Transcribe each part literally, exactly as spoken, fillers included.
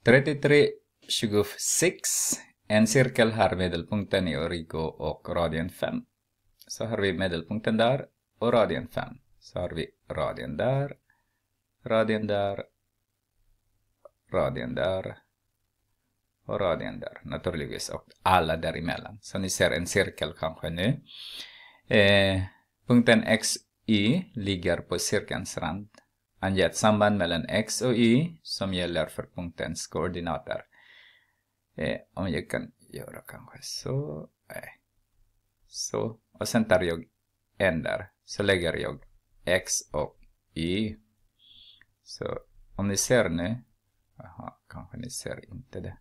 trettiotre tjugosex. En cirkel har medelpunkten i origo och radien fem. Så har vi medelpunkten där och radien fem. Så har vi radien där, radien där, radien där och radien där. Naturligtvis och alla däremellan. Så ni ser en cirkel kanske nu. Eh, punkten X, Y ligger på cirkelns rand. Ange ett samband mellan X och Y som gäller för punktens koordinater. Eh, om jag kan göra kanske så. Eh. Så. Och sen tar jag en där. Så lägger jag X och Y. Så om ni ser nu. Aha, kanske ni ser inte det.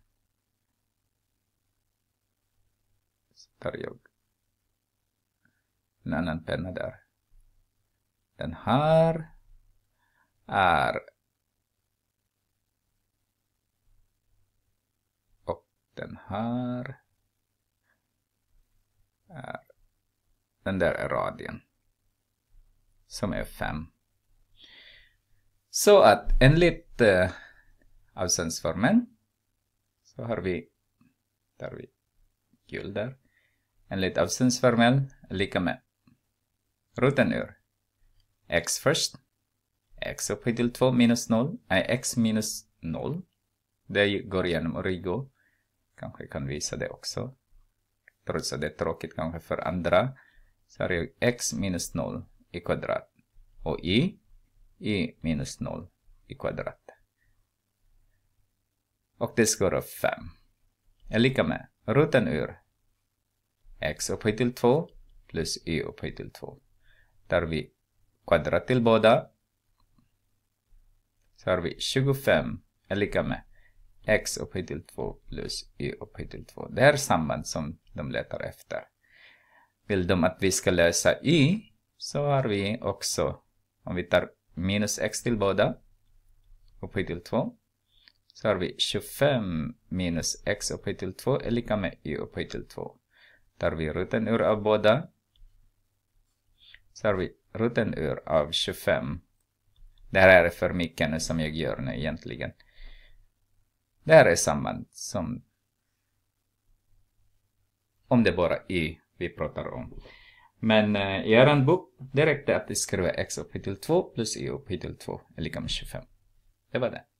Så tar jag en annan penna där. Den här är och den här är den där är radien som är fem. Så att enligt uh, avståndsformeln så har vi där vi gul där. Enligt avståndsformeln är lika med roten ur x först. X upphöjt till två minus noll. Nej, x minus noll. Det går igenom origo. Kanske kan visa det också. Trots att det är tråkigt kanske för andra. Så har jag x minus noll i kvadrat. Och y, y minus noll i kvadrat. Och det ska vara fem. Är lika med roten ur x upphöjt till två plus y upphöjt till två. Där vi kvadrat till båda. Så har vi tjugofem är lika med x upphöjt till två plus y upphöjt till två. Det är samband som de letar efter. Vill de att vi ska lösa y så har vi också, om vi tar minus x till båda upphöjt till två. Så har vi tjugofem minus x upphöjt till två är lika med y upphöjt till två. Tar vi roten ur av båda. Så har vi roten ur av tjugofem. Det här är för mycket nu som jag gör nu egentligen. Det här är samband som om det bara y vi pratar om. Men uh, i er bok det räckte att skriva x upphöjt till två plus y upphöjt till två är lika med tjugofem. Det var det.